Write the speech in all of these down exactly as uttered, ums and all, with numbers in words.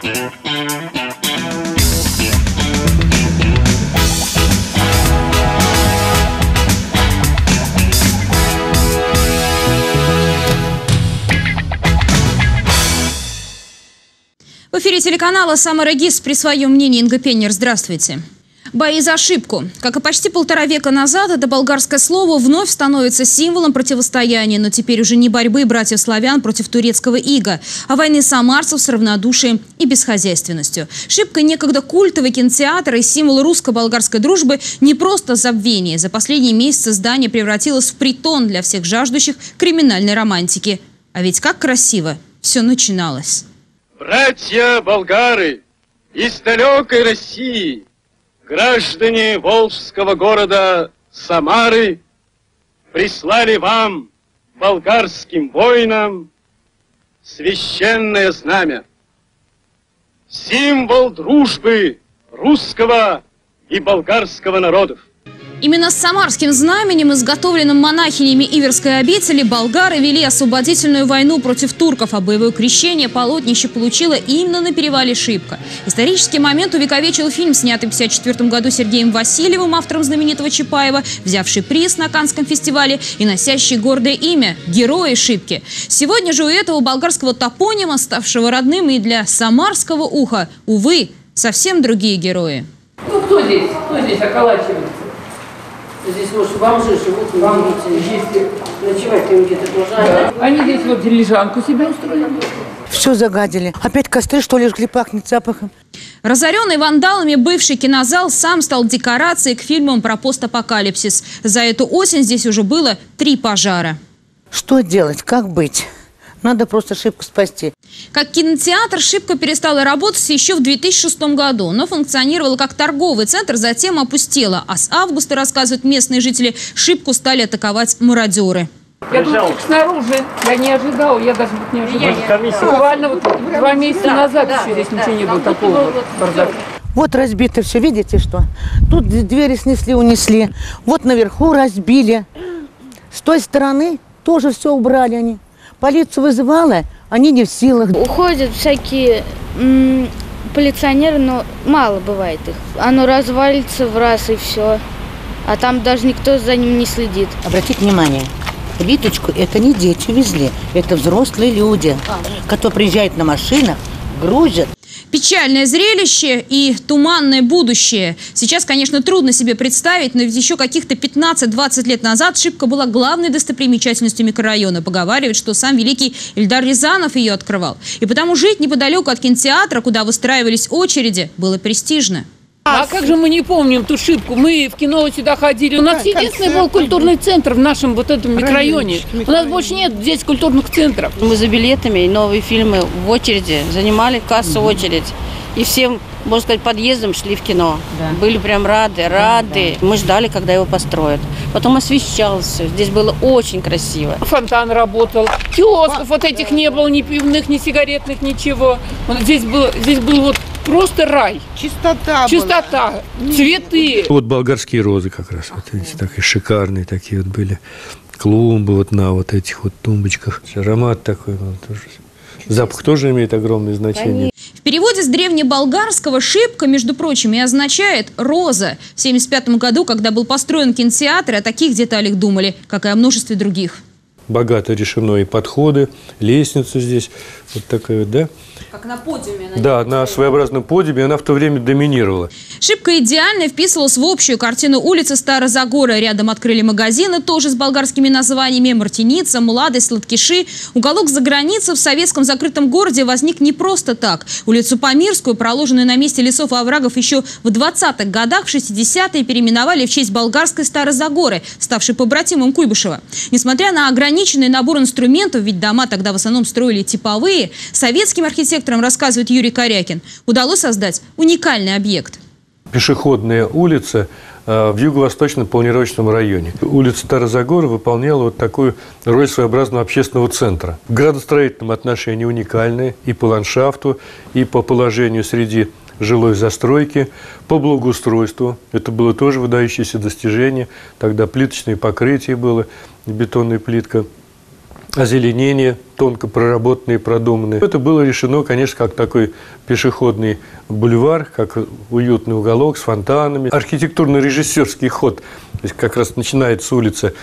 В эфире телеканала «Самара ГИС» при своем мнении Инга Пеннер. Здравствуйте. Бои за шипку. Как и почти полтора века назад, это болгарское слово вновь становится символом противостояния, но теперь уже не борьбы братьев славян против турецкого ига, а войны самарцев с равнодушием и бесхозяйственностью. Шипка, некогда культовый кинотеатр и символ русско-болгарской дружбы, не просто забвение. За последние месяцы здание превратилось в притон для всех жаждущих криминальной романтики. А ведь как красиво все начиналось. Братья болгары из далекой России, граждане волжского города Самары, прислали вам, болгарским воинам, священное знамя. Символ дружбы русского и болгарского народов. Именно с самарским знаменем, изготовленным монахинями Иверской обители, болгары вели освободительную войну против турков, а боевое крещение полотнище получило именно на перевале Шипка. Исторический момент увековечил фильм, снятый в тысяча девятьсот пятьдесят четвёртом году Сергеем Васильевым, автором знаменитого Чапаева, взявший приз на Каннском фестивале и носящий гордое имя «Герои Шипки». Сегодня же у этого болгарского топонима, ставшего родным и для самарского уха, увы, совсем другие герои. Ну кто здесь? Кто здесь околачивается? Здесь, может, бомжи живут, вам если ночевать им где-то тоже. Да. Они здесь вот лежанку себе устроили. Все загадили. Опять костры, что ли, жгли, пахнет запахом. Разоренный вандалами бывший кинозал сам стал декорацией к фильмам про постапокалипсис. За эту осень здесь уже было три пожара. Что делать? Как быть? Надо просто Шипку спасти. Как кинотеатр Шипка перестала работать еще в две тысячи шестом году, но функционировала как торговый центр, затем опустела. А с августа, рассказывают местные жители, Шипку стали атаковать мародеры. Я тут только снаружи, я не ожидала, я даже вот не ожидала. Буквально вот два месяца да, назад да, еще здесь да, ничего не было такого вот бардака. Вот разбито все, видите что? Тут двери снесли, унесли. Вот наверху разбили. С той стороны тоже все убрали они. Полицию вызывала, они не в силах. Уходят всякие м, полиционеры, но мало бывает их. Оно развалится в раз и все. А там даже никто за ним не следит. Обратите внимание, плиточку это не дети везли, это взрослые люди, которые приезжают на машинах, грузят. Печальное зрелище и туманное будущее. Сейчас, конечно, трудно себе представить, но ведь еще каких-то пятнадцать-двадцать лет назад Шипка была главной достопримечательностью микрорайона. Поговаривают, что сам великий Ильдар Рязанов ее открывал. И потому жить неподалеку от кинотеатра, куда выстраивались очереди, было престижно. А как же мы не помним ту Шипку? Мы в кино сюда ходили. У нас единственный был культурный центр в нашем вот этом микрорайоне. У нас больше нет здесь культурных центров. Мы за билетами, новые фильмы в очереди, занимали кассу очередь. И всем, можно сказать, подъездом шли в кино. Да. Были прям рады, рады. Да, да. Мы ждали, когда его построят. Потом освещалось все. Здесь было очень красиво. Фонтан работал. Киосков вот этих не было, ни пивных, ни сигаретных, ничего. Здесь был, здесь был вот просто рай. Чистота. Чистота. Была. Цветы. Вот болгарские розы как раз. Вот эти такие шикарные такие вот были. Клумбы вот на вот этих вот тумбочках. Аромат такой. Ну, тоже. Запах тоже имеет огромное значение. В переводе с древнеболгарского «шипка», между прочим, и означает «роза». В семьдесят пятом году, когда был построен кинотеатр, о таких деталях думали, как и о множестве других. Богато решено и подходы, лестница здесь вот такая вот, да? Как на подиуме. Да, на своеобразном подиуме она в то время доминировала. Шипка идеально вписывалась в общую картину улицы Старозагора. Рядом открыли магазины, тоже с болгарскими названиями: «Мартиница», «Младость», «Латкиши». Уголок за границей в советском закрытом городе возник не просто так. Улицу Памирскую, проложенную на месте лесов и оврагов еще в двадцатых годах, в шестидесятые переименовали в честь болгарской Старозагоры, ставшей побратимом Куйбышева. Несмотря на ограниченный набор инструментов, ведь дома тогда в основном строили типовые, советским архитекторам, рассказывает Юрий Корякин, удалось создать уникальный объект. Пешеходная улица э, в юго-восточном планировочном районе. Улица Старозагора выполняла вот такую роль своеобразного общественного центра. В градостроительном отношении уникальная и по ландшафту, и по положению среди жилой застройки, по благоустройству. Это было тоже выдающееся достижение. Тогда плиточное покрытие было, бетонная плитка, озеленение тонко проработанные и продуманные. Это было решено, конечно, как такой пешеходный бульвар, как уютный уголок с фонтанами. Архитектурно-режиссерский ход, то есть как раз начинается улица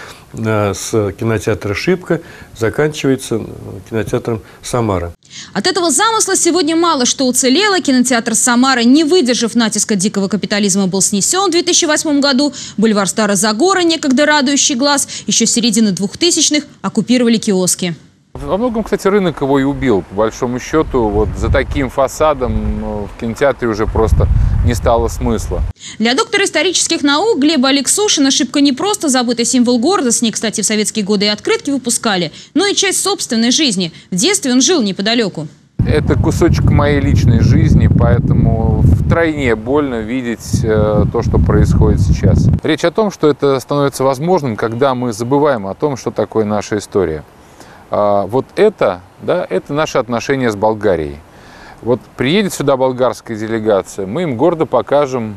с кинотеатра «Шипка», заканчивается кинотеатром «Самара». От этого замысла сегодня мало что уцелело. Кинотеатр «Самара», не выдержав натиска дикого капитализма, был снесен в две тысячи восьмом году. Бульвар Старозагора, некогда радующий глаз, еще с середины двухтысячных оккупировали киоски. Во многом, кстати, рынок его и убил. По большому счету, вот за таким фасадом в кинотеатре уже просто не стало смысла. Для доктора исторических наук Глеба Алексушина «Шипка» не просто забытый символ города, с ней, кстати, в советские годы и открытки выпускали, но и часть собственной жизни. В детстве он жил неподалеку. Это кусочек моей личной жизни, поэтому втройне больно видеть э, то, что происходит сейчас. Речь о том, что это становится возможным, когда мы забываем о том, что такое наша история. А, вот это, да, это наши отношения с Болгарией. Вот приедет сюда болгарская делегация, мы им гордо покажем,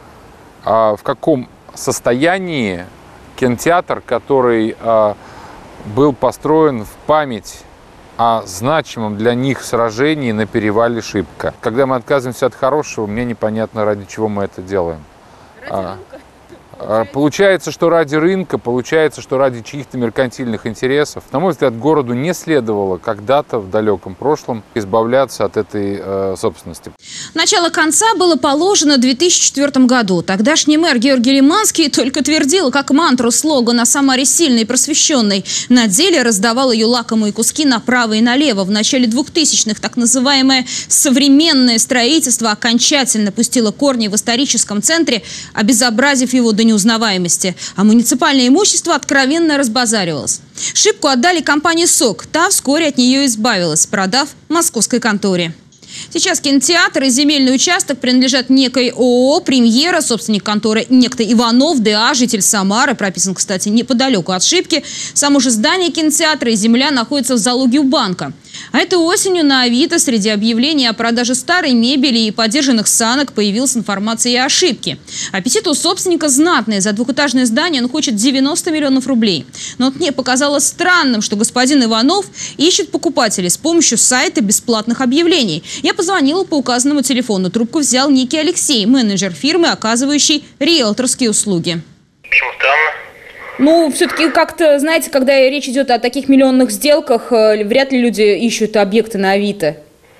а, в каком состоянии кинотеатр, который а, был построен в память о значимом для них сражении на перевале Шипка. Когда мы отказываемся от хорошего, мне непонятно, ради чего мы это делаем. А, а, получается, что ради рынка, получается, что ради чьих-то меркантильных интересов. На мой взгляд, городу не следовало когда-то в далеком прошлом избавляться от этой э, собственности. Начало конца было положено в две тысячи четвёртом году. Тогдашний мэр Георгий Лиманский только твердил, как мантру, слоган о Самаре сильной и просвещенной. На деле раздавал ее лакомые куски направо и налево. В начале двухтысячных так называемое современное строительство окончательно пустило корни в историческом центре, обезобразив его до неузнаваемости. А муниципальное имущество откровенно разбазаривалось. Шипку отдали компании «Сок». Та вскоре от нее избавилась, продав московской конторе. Сейчас кинотеатр и земельный участок принадлежат некой ООО «Премьера», собственник конторы некто Иванов, ДА, житель Самары, прописан, кстати, неподалеку от Шипки. Само же здание кинотеатра и земля находятся в залоге у банка. А этой осенью на Авито среди объявлений о продаже старой мебели и подержанных санок появилась информация и о Шипке. Аппетит у собственника знатный. За двухэтажное здание он хочет девяносто миллионов рублей. Но вот мне показалось странным, что господин Иванов ищет покупателей с помощью сайта бесплатных объявлений. Я позвонила по указанному телефону. Трубку взял некий Алексей, менеджер фирмы, оказывающий риэлторские услуги. Почему странно? Ну, все-таки как-то, знаете, когда речь идет о таких миллионных сделках, вряд ли люди ищут объекты на Авито.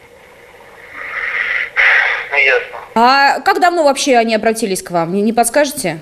Ну, ясно. А как давно вообще они обратились к вам? Не, не подскажете?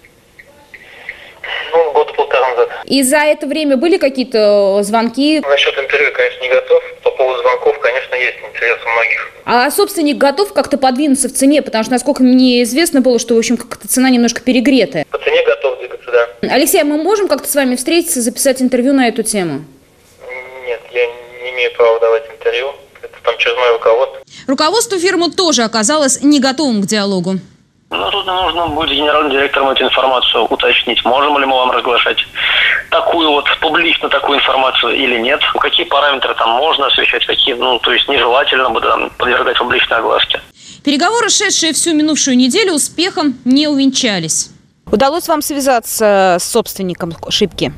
Ну, года полтора назад. И за это время были какие-то звонки? Насчет интервью, конечно, не готов. По поводу звонков, конечно, есть интерес у многих. А собственник готов как-то подвинуться в цене? Потому что, насколько мне известно было, что, в общем, как-то цена немножко перегретая. По цене готов двигаться, да. Алексей, мы можем как-то с вами встретиться, записать интервью на эту тему? Нет, я не имею права давать интервью. Это там через мое руководство. Руководство фирмы тоже оказалось не готовым к диалогу. Ну, тут нужно будет генеральным директором эту информацию уточнить. Можем ли мы вам разглашать такую вот, публично такую информацию или нет? Какие параметры там можно освещать, какие, ну, то есть нежелательно бы там подвергать публичной огласке. Переговоры, шедшие всю минувшую неделю, успехом не увенчались. Удалось вам связаться с собственником Шипки?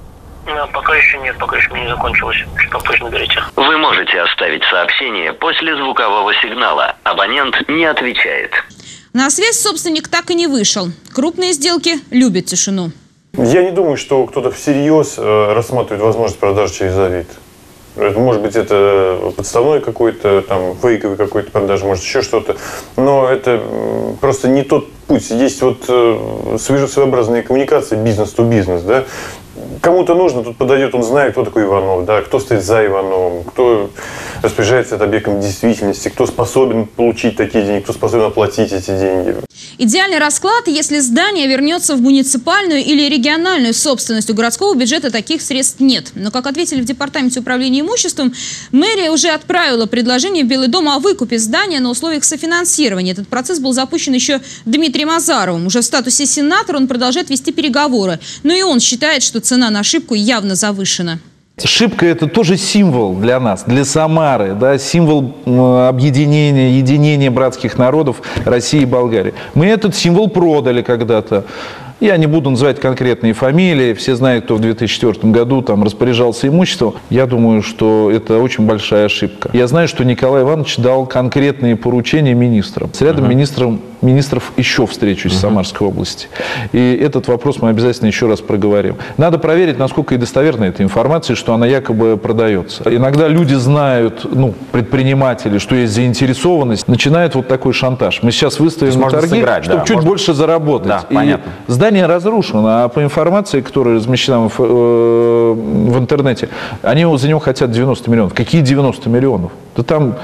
No, пока еще нет, пока еще не закончилось. Попозже наберите. Вы можете оставить сообщение после звукового сигнала. Абонент не отвечает. На связь собственник так и не вышел. Крупные сделки любят тишину. Я не думаю, что кто-то всерьез э, рассматривает возможность продажи через Авито. Может быть, это подставной какой-то, там, фейковый какой-то продажи, может, еще что-то. Но это просто не тот путь. Есть вот э, своеобразные коммуникации бизнес-то-бизнес, да. Кому-то нужно, тут подойдет, он знает, кто такой Иванов, да, кто стоит за Ивановым, кто распоряжается объектом действительности, кто способен получить такие деньги, кто способен оплатить эти деньги. Идеальный расклад, если здание вернется в муниципальную или региональную собственность. У городского бюджета таких средств нет. Но, как ответили в Департаменте управления имуществом, мэрия уже отправила предложение в Белый дом о выкупе здания на условиях софинансирования. Этот процесс был запущен еще Дмитрием Азаровым. Уже в статусе сенатора он продолжает вести переговоры. Но и он считает, что цена на Шипку явно завышена. Шипка – это тоже символ для нас, для Самары, да, символ объединения, единения братских народов России и Болгарии. Мы этот символ продали когда-то. Я не буду называть конкретные фамилии, все знают, кто в две тысячи четвёртом году там распоряжался имуществом. Я думаю, что это очень большая ошибка. Я знаю, что Николай Иванович дал конкретные поручения министрам. С рядом uh-huh. министров, министров еще встречусь uh-huh. в Самарской области. И этот вопрос мы обязательно еще раз проговорим. Надо проверить, насколько и достоверна эта информация, что она якобы продается. Иногда люди знают, ну, предприниматели, что есть заинтересованность, начинают вот такой шантаж. Мы сейчас выставим на торги, сыграть, чтобы да, чуть можно... больше заработать. Да, и понятно. Здание разрушено, а по информации, которая размещена в, э, в интернете, они за него хотят девяносто миллионов. Какие девяносто миллионов? Да там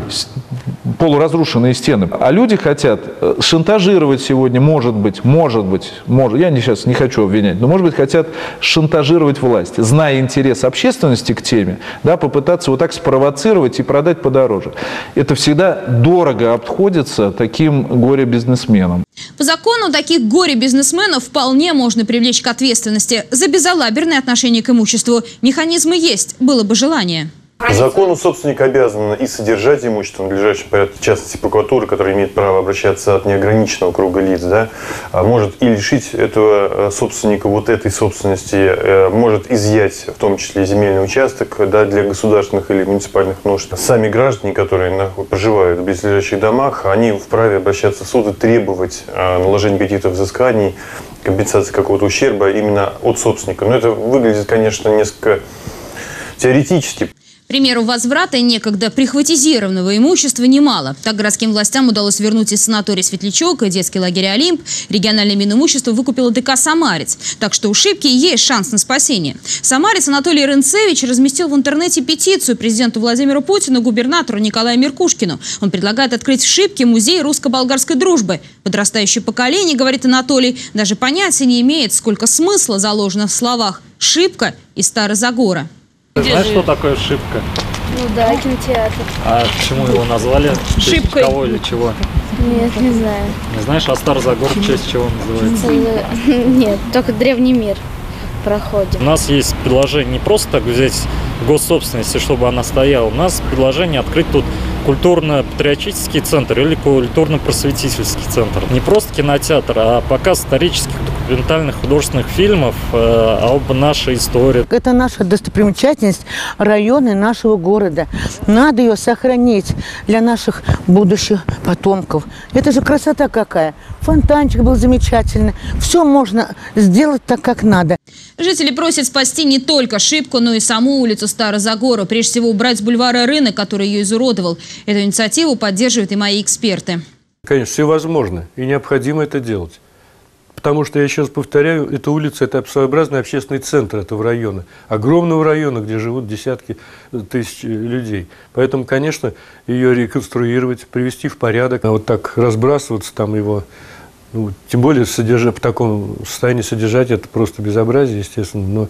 полуразрушенные стены. А люди хотят шантажировать сегодня, может быть, может быть, может, я сейчас не хочу обвинять, но, может быть, хотят шантажировать власть, зная интерес общественности к теме, да, попытаться вот так спровоцировать и продать подороже. Это всегда дорого обходится таким горе-бизнесменам. По закону таких горе-бизнесменов вполне можно привлечь к ответственности за безалаберное отношение к имуществу. Механизмы есть, было бы желание. По закону собственник обязан и содержать имущество в надлежащем порядке, в частности прокуратура, которая имеет право обращаться от неограниченного круга лиц, да, может и лишить этого собственника вот этой собственности, может изъять в том числе земельный участок, да, для государственных или муниципальных нужд. Сами граждане, которые проживают в близлежащих домах, они вправе обращаться в суд и требовать наложения каких-то взысканий, компенсации какого-то ущерба именно от собственника. Но это выглядит, конечно, несколько теоретически. К примеру, возврата некогда прихватизированного имущества немало. Так городским властям удалось вернуть из санатория Светлячок и детский лагерь «Олимп». Региональное Минимущество выкупило ДК «Самарец». Так что у Шипки есть шанс на спасение. Самарец Анатолий Рынцевич разместил в интернете петицию президенту Владимиру Путину, губернатору Николаю Меркушкину. Он предлагает открыть в Шипке музей русско-болгарской дружбы. Подрастающее поколение, говорит Анатолий, даже понятия не имеет, сколько смысла заложено в словах «Шипка» и «Старозагора». Знаешь, что такое Шипка? Ну да, кинотеатр. А почему его назвали? Шипкой. Кого или чего? Нет, не знаю. Не знаешь, а Старозагор в честь чего называется? Нет, только Древний мир проходит. У нас есть предложение не просто так взять госсобственность, чтобы она стояла. У нас предложение открыть тут культурно-патриотический центр или культурно-просветительский центр. Не просто кинотеатр, а показ исторических, документальных, художественных фильмов э, об нашей истории. Это наша достопримечательность, районы нашего города. Надо ее сохранить для наших будущих потомков. Это же красота какая. Фонтанчик был замечательный. Все можно сделать так, как надо. Жители просят спасти не только Шипку, но и саму улицу Старозагора. Прежде всего убрать с бульвара рынок, который ее изуродовал. Эту инициативу поддерживают и мои эксперты. Конечно, все возможно и необходимо это делать. Потому что, я еще раз повторяю, эта улица – это своеобразный общественный центр этого района. Огромного района, где живут десятки тысяч людей. Поэтому, конечно, ее реконструировать, привести в порядок. А вот так разбрасываться там его, ну, тем более содержать, в таком состоянии содержать, это просто безобразие, естественно. Но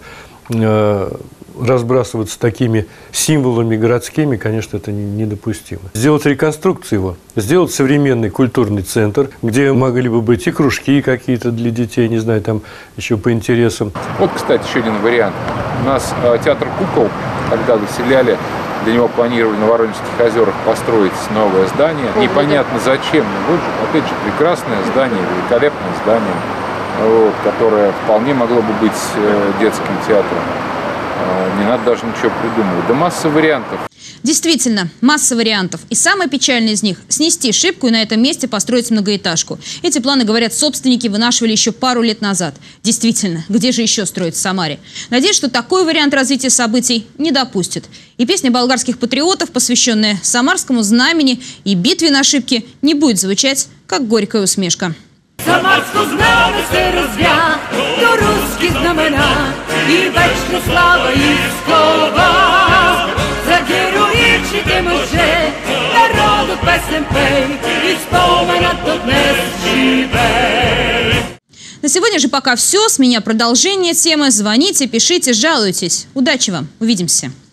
э, разбрасываться такими символами городскими, конечно, это недопустимо. Сделать реконструкцию его, сделать современный культурный центр, где могли бы быть и кружки какие-то для детей, не знаю, там еще по интересам. Вот, кстати, еще один вариант. У нас э, театр кукол, когда выселяли, для него планировали на Воронежских озерах построить новое здание. Непонятно зачем, но вот, опять же, прекрасное здание, великолепное здание, вот, которое вполне могло бы быть э, детским театром. Не надо даже ничего придумывать. Да масса вариантов. Действительно, масса вариантов. И самое печальное из них – снести Шипку и на этом месте построить многоэтажку. Эти планы, говорят, собственники вынашивали еще пару лет назад. Действительно, где же еще строить в Самаре? Надеюсь, что такой вариант развития событий не допустит. И песня болгарских патриотов, посвященная Самарскому знамени и битве на Шипке, не будет звучать, как горькая усмешка. Самарско знаме се развя до руски знамена и вечна слава изкова. За героичните мъже народът песен пей и споменът до днес живей. На сегодня же пока все. С меня продолжение темы. Звоните, пишите, жалуйтесь. Удачи вам. Увидимся.